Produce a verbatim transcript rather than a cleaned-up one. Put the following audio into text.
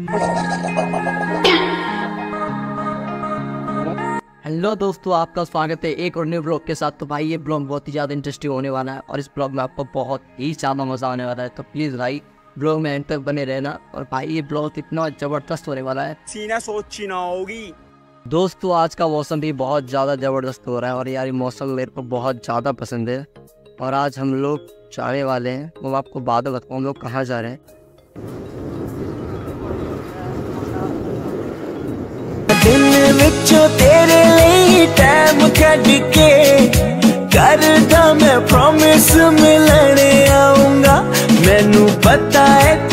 Hello दोस्तों, आपका स्वागत है एक और न्यू ब्लॉग के साथ। तो भाई ये ब्लॉग बहुत ही ज़्यादा इंटरेस्टिंग होने वाला है और इस ब्लॉग में आपको बहुत ही ज़्यादा मज़ा आने वाला है। तो प्लीज़ भाई ब्लॉग में एंड तक बने रहना। और भाई ये ब्लॉग इतना ज़बरदस्त होने वाला है, सीना सोची ना होगी। दोस्तों आज का मौसम भी बहुत ज़्यादा ज़बरदस्त हो रहा है और यार ये मौसम मेरे को बहुत ज़्यादा पसंद है। और आज हम लोग जाने वाले हैं, वो आपको बाद में बताऊँ हम लोग कहाँ जा रहे हैं। दिल विचों तेरे लिए टाइम कट के करदा मैं प्रॉमिस मिलने आऊंगा। मैनू पता है